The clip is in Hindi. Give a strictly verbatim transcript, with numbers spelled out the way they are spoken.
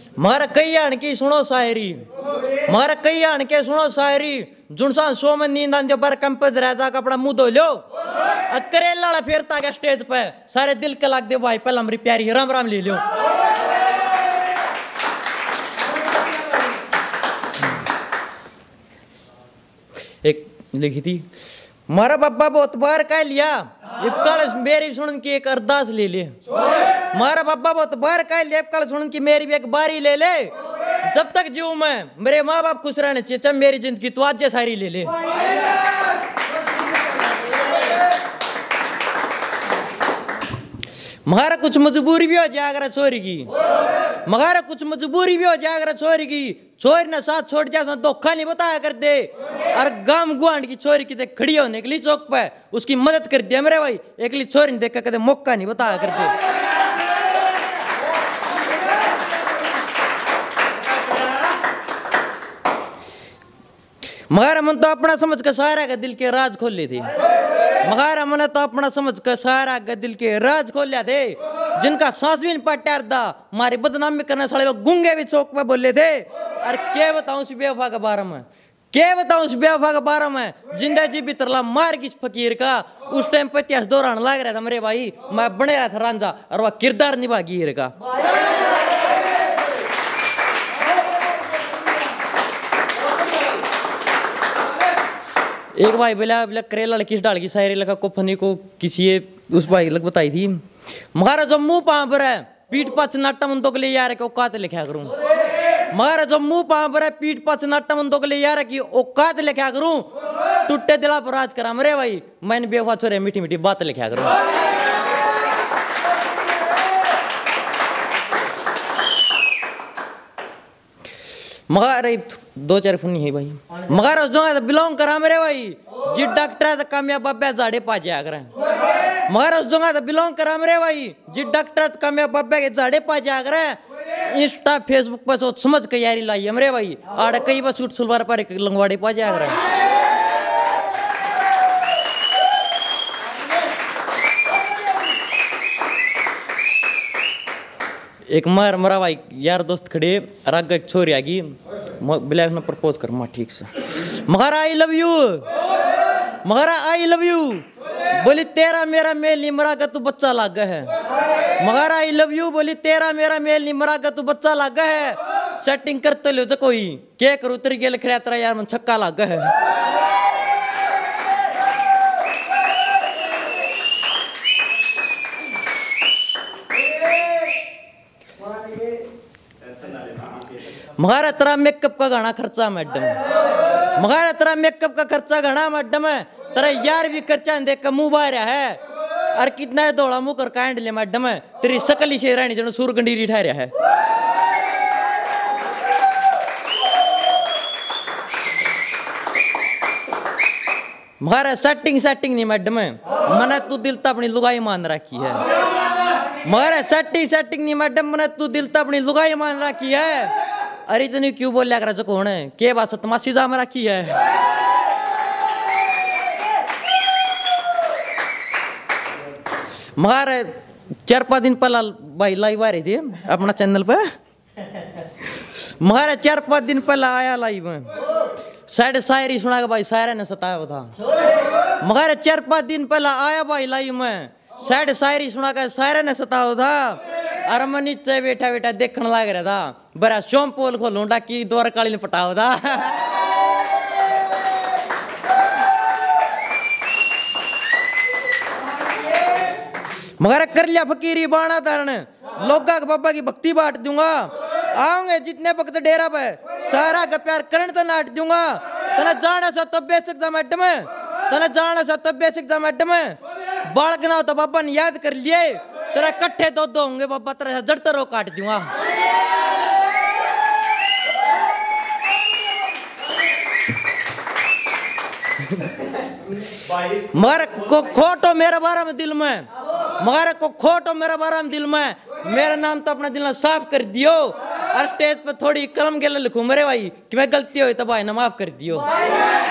मगर कई आण की सुनो शायरी, मगर कई आण के सुनो शायरी, जुनसा सो में नींद आंदे पर कंपद रह जा अपना मुंह धो लो, करेला फेरता गया स्टेज पे, सारे दिल के लाग दे भाई पहले हमारी प्यारी राम राम ले लो। एक लिखी थी, मारा बाबा बहुत बार कह लिया, ये कल मेरी सुन की एक अरदास ले ले, मारा बाबा बहुत बार कह लिया, कल सुन की मेरी भी एक बारी ले ले, जब तक जीऊं मैं मेरे माँ बाप खुश रहने चाहिए, चल मेरी जिंदगी तो आज सारी ले ले। मगर कुछ मजबूरी भी हो जाए अगर छोरी की, मगर कुछ मजबूरी भी हो जाए अगर छोरी की, छोरी ने साथ छोड़ दिया धोखा नहीं बताया कर दे, और गांव गुआंढ की छोरी की देख खड़ी होने के लिए चौक पे उसकी मदद कर दिया मेरे भाई, एकली छोरी ने देखा कदे मौका नहीं बताया कर दे। मगर मन तो अपना समझ कर सारा का दिल के राज खोल ली थी, मगर हमने तो अपना समझ कर सारा का दिल के राज खोल लिया थे, जिनका सांस भी नहीं पट्टार था, हमारी बदनामी करने साले वो गुंगे भी चौक पे बोले थे। और क्या बताऊं उस बेवफा के बारे में, क्या बताऊं उस बेवफा के बारे में, जिंदा जी भी तरला मार किस फकीर का, उस टाइम पे इतिहास दौरान लग रहा था मेरे भाई, मैं बने रहा था रांझा और वह किरदार निभा गिर का। एक भाई बोला बोला करेला किस डाल की शायरी लगा को फनी को किसी उस भाई लग बताई थी, मगर जो मुंह पाँव पर है पीठ पच नाटा मंदों के लिए यार के औकात लिखा करूं, मगर जो मुंह पाँव पर है पीठ पच नाटा मंदों के लिए यार की औकात लिखा करूं, टूटे दिला पर राज करा मेरे भाई, मैंने बेवफा छोरे मीठी मीठी बात लिखा करूं। मगर दो चार फुनी है भाई, मगर जो है बिलोंग करा मेरे भाई, जी डॉक्टर तो कामयाब बाबा झाड़े पा जाया करें, मगर जो है बिलोंग करा मेरे भाई, जी डॉक्टर तो कामयाब बाबा के झाड़े पा जाया करें, इंस्टा फेसबुक पर सोच समझ के यारी लाई है मेरे भाई, आड़ कई बार सूट सलवार पर एक लंगवाड़े पा जाया करें। एक मार मरा भाई यार दोस्त खड़े राग एक छोरी आ गई, ब्लैक ने प्रपोज कर माँ ठीक से, मगर आई लव यू, मगर आई लव यू, बोली तेरा मेरा मेल नहीं मरा का तू बच्चा लागा है, मगर आई लव यू, बोली तेरा मेरा मेल नहीं मरा का तू बच्चा लागा है, सेटिंग करते लो जो कोई क्या करूँ तेरी गेल खड़ा तेरा यार मन छक्का लागा है। मगर तेरा मेकअप का घना खर्चा मैडम, मगर तेरा मेकअप का खर्चा घना मैडम है, तेरा यार भी खर्चा देख का मुंह बाहर है, और कितना है दौड़ा मुंह कर कांड ले मैडम है, तेरी शकल ही शेरानी जनो सूर गंडीरी ठहरा है। मगर सेटिंग सेटिंग नहीं मैडम है, मैंने तू दिल तो अपनी लुगाई मान रखी है, मगर सेटिंग सेटिंग नहीं मैडम, मैंने तू दिल तो अपनी लुगाई मान रखी है, अरे इतनी क्यों बोल लिया करा कौन है के बात सतमासी जा में रखी है। मगर चार पाँच दिन पहला भाई लाइव आ रही थी अपना चैनल पे, मगर चार पाँच दिन पहला आया लाइव में, साइड शायरी सुना के भाई शायरा ने सताया था, मगर चार पाँच दिन पहला आया भाई लाइव में, साइड शायरी सुना के शायरा ने सताया था, और मैं नीचे बैठा बैठा देखने लग रहा था, बड़ा शोम पोल खोलूं डाकी द्वार काली ने पटाओ था। मगर कर लिया फकीरी बाणा धारण, लोगा के बाबा की भक्ति बांट दूंगा, आओगे जितने वक्त डेरा पे सारा का प्यार करण तो नाट दूंगा, तना जाना सा तो बेसिक दा मैडम, तना जाना सा तो बेसिक दा मैडम, बालक ना तो बाबा ने याद कर लिए, तेरा कट्ठे दो दो होंगे बाबा तेरा जड़ता रो काट दूंगा। मगर को खोटो मेरे बारे में दिल में, मगर को खोटो मेरे बारे में दिल में, मेरा नाम तो अपना दिल में साफ कर दियो, और स्टेज पे थोड़ी कलम के लिखूं मेरे भाई कि मैं गलती हुई तो भाई ना माफ कर दियो।